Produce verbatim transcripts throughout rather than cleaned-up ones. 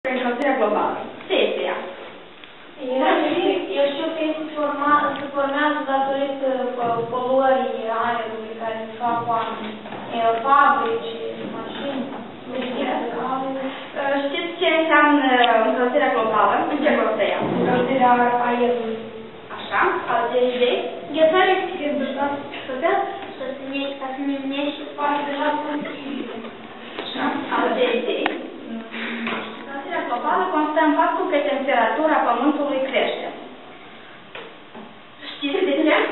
Încălzirea globală. Ce este ea? Eu știu că se formează datorită poluării aerului care se fac oameni, fabrici, mașini. Știți ce înseamnă încălzirea globală? În ce constă ea? Încălzirea aerului. Așa? Alte idei? Ghețarea extremă, să se nește foarte deja posibil. Așa? Alte idei? Încălzirea globală constă în faptul că temperatura Pământului crește. Știți de ce?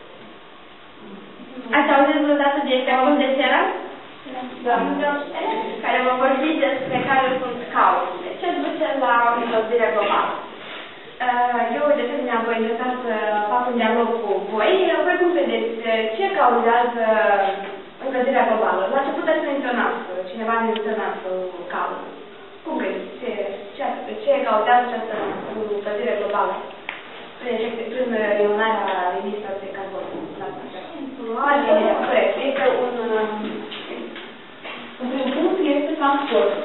Ați auzit vreodată de ecranul de seară? Da. Care vă vorbi despre care sunt cauzele. Ce duce la încălzirea globală? Eu, de asemenea, am interesat să fac un dialog cu voi. Voi cum vedeți ce cauzează încălzirea globală? La ce puteți menționa? Cineva ne menționa cauză. Cum credeți? Ce, ce, ce cauzează această încălzire globală? Prin, prin eliminarea emisiilor de carbon. Corect. Este un... În primul punct este transportul.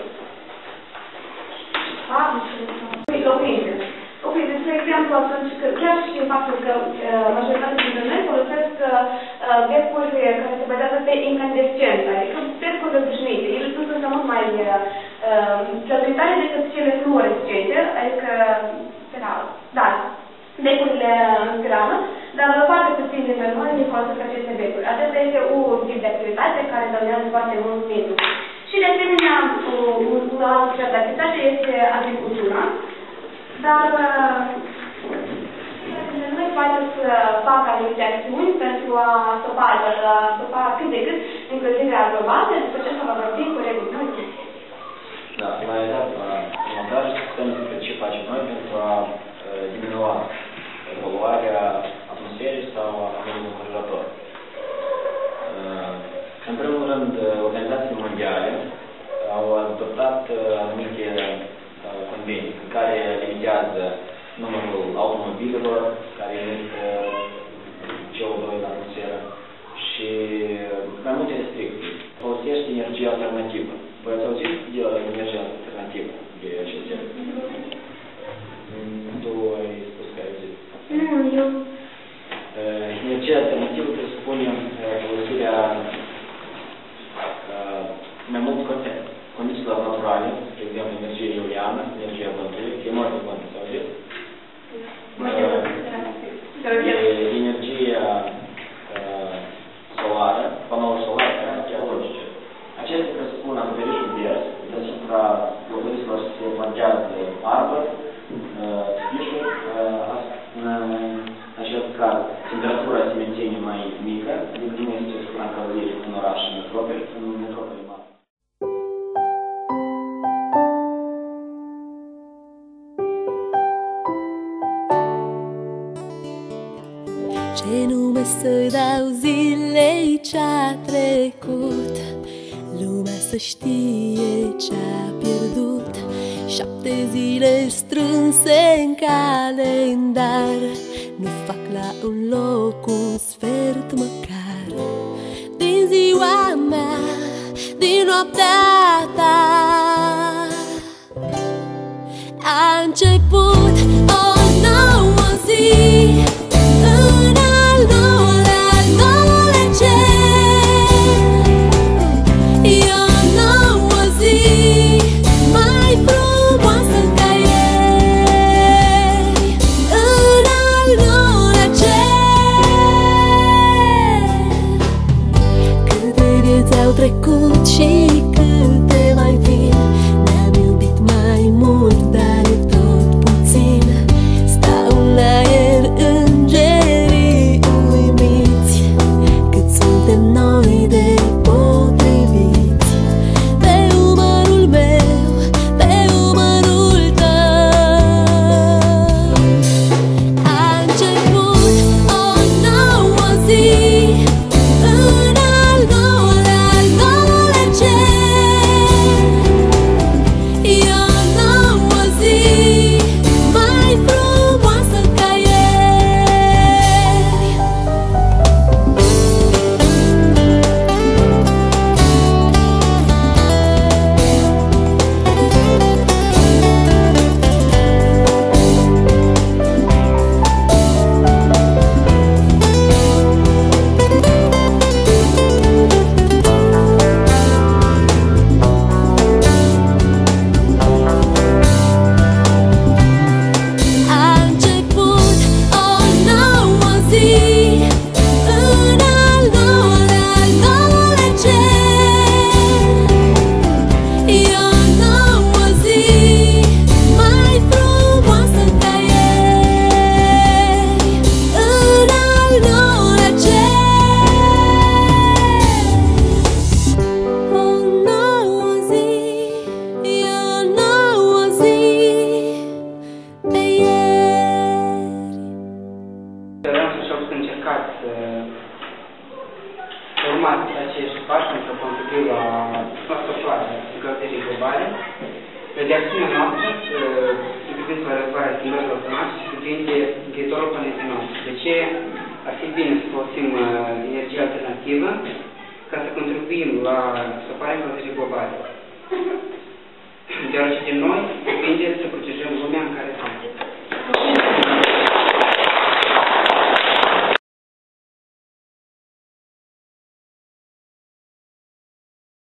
Locuințe. Locuințe, spre exemplu, atunci că, chiar și faptul că uh, majoritatea dintre noi folosesc uh, becuri care se bazează pe incandescență, adică becuri obișnuite. Ele sunt însă mult mai uh, plătitoare decât cele fluorescente, adică spirală. Da, becurile în spirală, dar foarte puțin dintre noi ne folosesc aceste becuri. Acesta este un tip de activitate care dăunează foarte mult mediul. Și de asemenea, o altă tip de activitate este agricultura, dar noi facem să facă anumite acțiuni pentru a stopa, a stopa cât de cât încălzirea globală, după ce să vă vorbim cu regulă. Da, la etapa următoare să ce facem noi pentru a diminua poluarea atmosferei sau a mediului înconjurător. În primul rând, organizațiile mondiale au adoptat anumite convenii în care limitează numărul automobilelor care emit C O doi în atmosferă și mai multe restricții. Folosește energie alternativă. Voi ați auzit de energie alternativă de acestea? Tu ai spus că ai zis? Nu, eu... Energia alternativă presupune folosirea mai mulți condițiilor naturale, de exemplu, energie eoliană, energia pământului, e mult de pământ, s-au zis? Energia solară, panouri solare, ecologice. Acestea presupun acoperișul vers, deasupra locuințelor se plantează arbori, spișuri, în acest caz, temperatura se menține mai mică, adică nu este supraîncălzire în oraș și metropoli, în metropoli mari. Ce nume să-i dau zilei ce-a trecut, lumea să știe ce-a pierdut. Șapte zile strânse în calendar nu fac la un loc un sfert măcar din ziua mea, din noaptea ta. A început o nouă zi în al nouălea, al nouălea cer. E o nouă zi mai frumoasă ca ieri în al nouălea cer. Câte vieți au trecut și câte mai vin, ne-am iubit mai mult, dar e tot puțin. Stau în aer îngerii uimiți, cât suntem noi de potriviți. Pe umărul meu, pe umărul tău. A început o nouă zi în al nouălea, al nouălea cer. acești pași pentru a contribui la, la stoparea încălzirii globale. De acțiunea noastră, în privința la rezolvarea schimbărilor climatice, depinde viitorul planetei noastre. De ce ar fi bine să folosim uh, energia alternativă ca să contribuim la stoparea încălzirii globale? Deoarece din noi depinde să protejăm lumea în care suntem.